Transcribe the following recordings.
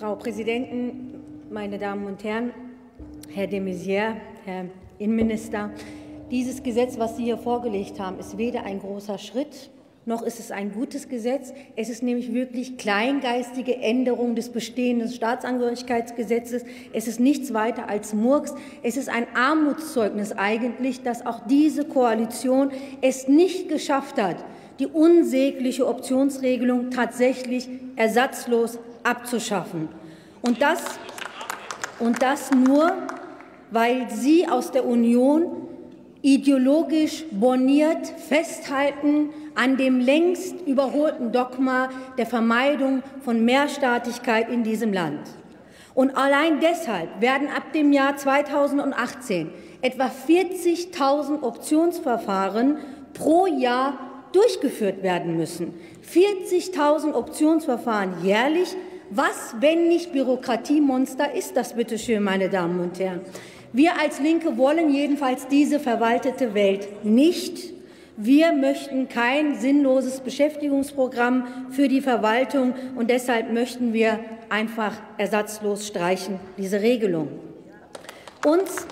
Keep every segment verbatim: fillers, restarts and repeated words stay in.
Frau Präsidentin, meine Damen und Herren, Herr de Maizière, Herr Innenminister! Dieses Gesetz, was Sie hier vorgelegt haben, ist weder ein großer Schritt, noch ist es ein gutes Gesetz. Es ist nämlich wirklich kleingeistige Änderung des bestehenden Staatsangehörigkeitsgesetzes. Es ist nichts weiter als Murks. Es ist ein Armutszeugnis eigentlich, dass auch diese Koalition es nicht geschafft hat, die unsägliche Optionsregelung tatsächlich ersatzlos abzuschaffen. Und das, und das nur, weil Sie aus der Union ideologisch borniert festhalten an dem längst überholten Dogma der Vermeidung von Mehrstaatlichkeit in diesem Land. Und allein deshalb werden ab dem Jahr zweitausendachtzehn etwa vierzigtausend Optionsverfahren pro Jahr durchgeführt werden müssen. vierzigtausend Optionsverfahren jährlich. Was, wenn nicht Bürokratiemonster, ist das, bitte schön, meine Damen und Herren? Wir als Linke wollen jedenfalls diese verwaltete Welt nicht. Wir möchten kein sinnloses Beschäftigungsprogramm für die Verwaltung, und deshalb möchten wir einfach ersatzlos streichen, diese Regelung. Uns,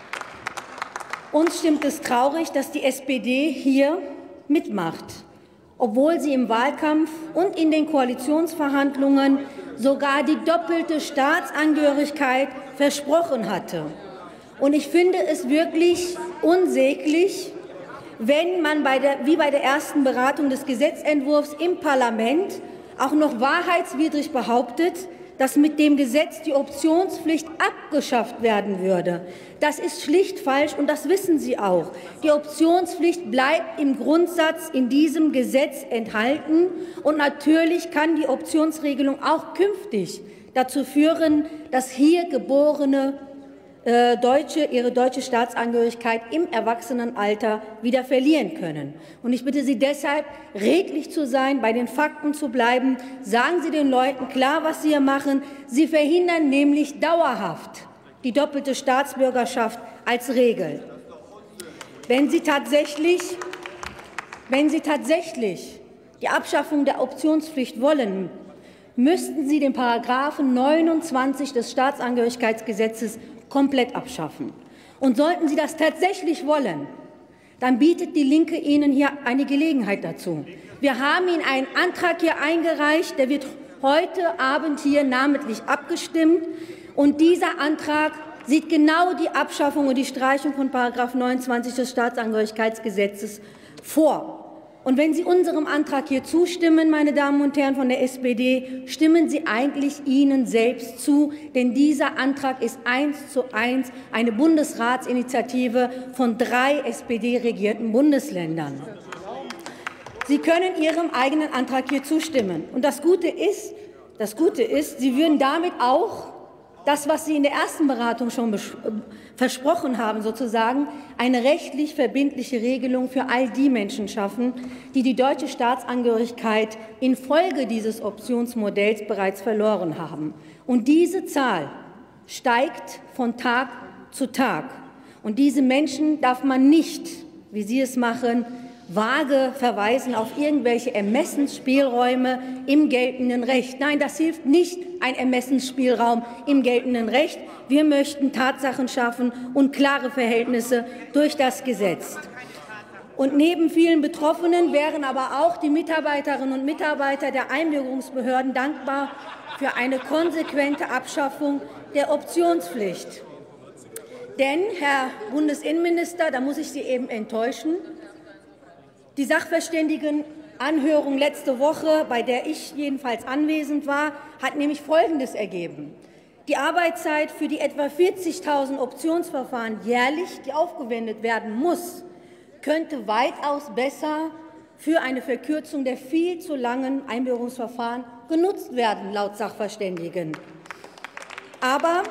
uns stimmt es traurig, dass die S P D hier mitmacht, obwohl sie im Wahlkampf und in den Koalitionsverhandlungen sogar die doppelte Staatsangehörigkeit versprochen hatte. Und ich finde es wirklich unsäglich, wenn man bei der, wie bei der ersten Beratung des Gesetzentwurfs im Parlament auch noch wahrheitswidrig behauptet, dass mit dem Gesetz die Optionspflicht abgeschafft werden würde. Das ist schlicht falsch, und das wissen Sie auch. Die Optionspflicht bleibt im Grundsatz in diesem Gesetz enthalten, und natürlich kann die Optionsregelung auch künftig dazu führen, dass hier geborene äh, Deutsche ihre deutsche Staatsangehörigkeit im Erwachsenenalter wieder verlieren können. Und ich bitte Sie deshalb, redlich zu sein, bei den Fakten zu bleiben. Sagen Sie den Leuten klar, was Sie hier machen. Sie verhindern nämlich dauerhaft die doppelte Staatsbürgerschaft als Regel. Wenn Sie tatsächlich, wenn Sie tatsächlich die Abschaffung der Optionspflicht wollen, müssten Sie den Paragraphen neunundzwanzig des Staatsangehörigkeitsgesetzes komplett abschaffen. Und sollten Sie das tatsächlich wollen, dann bietet die Linke Ihnen hier eine Gelegenheit dazu. Wir haben Ihnen einen Antrag hier eingereicht, der wird heute Abend hier namentlich abgestimmt. Und dieser Antrag sieht genau die Abschaffung und die Streichung von Paragraph neunundzwanzig des Staatsangehörigkeitsgesetzes vor. Und wenn Sie unserem Antrag hier zustimmen, meine Damen und Herren von der S P D, stimmen Sie eigentlich Ihnen selbst zu, denn dieser Antrag ist eins zu eins eine Bundesratsinitiative von drei S P D-regierten Bundesländern. Sie können Ihrem eigenen Antrag hier zustimmen. Und das Gute ist, das Gute ist, Sie würden damit auch das, was Sie in der ersten Beratung schon versprochen haben, sozusagen eine rechtlich verbindliche Regelung für all die Menschen schaffen, die die deutsche Staatsangehörigkeit infolge dieses Optionsmodells bereits verloren haben. Und diese Zahl steigt von Tag zu Tag. Und diese Menschen darf man nicht, wie Sie es machen, vage verweisen auf irgendwelche Ermessensspielräume im geltenden Recht. Nein, das hilft nicht, ein Ermessensspielraum im geltenden Recht. Wir möchten Tatsachen schaffen und klare Verhältnisse durch das Gesetz. Und neben vielen Betroffenen wären aber auch die Mitarbeiterinnen und Mitarbeiter der Einbürgerungsbehörden dankbar für eine konsequente Abschaffung der Optionspflicht. Denn, Herr Bundesinnenminister, da muss ich Sie eben enttäuschen, die Sachverständigenanhörung letzte Woche, bei der ich jedenfalls anwesend war, hat nämlich Folgendes ergeben. Die Arbeitszeit für die etwa vierzigtausend Optionsverfahren jährlich, die aufgewendet werden muss, könnte weitaus besser für eine Verkürzung der viel zu langen Einbürgerungsverfahren genutzt werden, laut Sachverständigen. Aber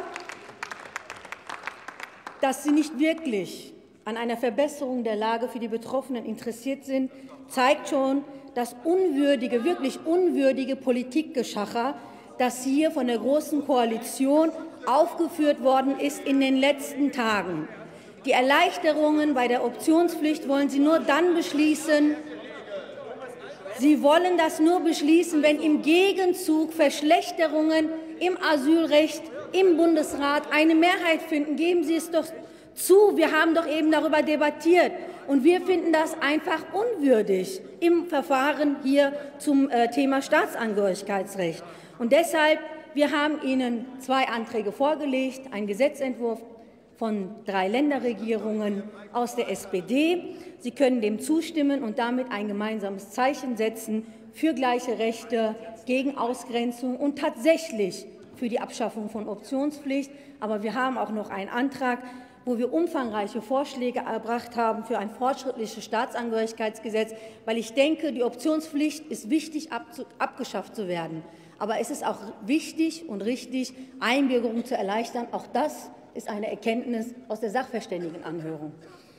dass sie nicht wirklich an einer Verbesserung der Lage für die Betroffenen interessiert sind, zeigt schon das unwürdige, wirklich unwürdige Politikgeschacher, das hier von der Großen Koalition aufgeführt worden ist in den letzten Tagen. Die Erleichterungen bei der Optionspflicht wollen Sie nur dann beschließen, Sie wollen das nur beschließen, wenn im Gegenzug Verschlechterungen im Asylrecht im Bundesrat eine Mehrheit finden. Geben Sie es doch zu. Wir haben doch eben darüber debattiert. Und wir finden das einfach unwürdig im Verfahren hier zum Thema Staatsangehörigkeitsrecht. Und deshalb, wir haben Ihnen zwei Anträge vorgelegt, einen Gesetzentwurf von drei Länderregierungen aus der S P D. Sie können dem zustimmen und damit ein gemeinsames Zeichen setzen für gleiche Rechte, gegen Ausgrenzung und tatsächlich für die Abschaffung von Optionspflicht. Aber wir haben auch noch einen Antrag, wo wir umfangreiche Vorschläge erbracht haben für ein fortschrittliches Staatsangehörigkeitsgesetz, weil ich denke, die Optionspflicht ist wichtig, abgeschafft zu werden. Aber es ist auch wichtig und richtig, Einbürgerung zu erleichtern. Auch das ist eine Erkenntnis aus der Sachverständigenanhörung.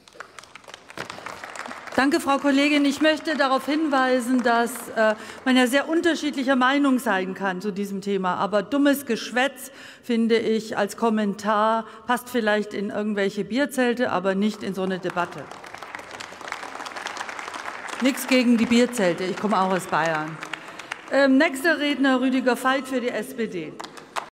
Danke, Frau Kollegin. Ich möchte darauf hinweisen, dass äh, man ja sehr unterschiedlicher Meinung sein kann zu diesem Thema. Aber dummes Geschwätz, finde ich, als Kommentar passt vielleicht in irgendwelche Bierzelte, aber nicht in so eine Debatte. Nichts gegen die Bierzelte. Ich komme auch aus Bayern. Ähm, nächster Redner Rüdiger Veit für die S P D.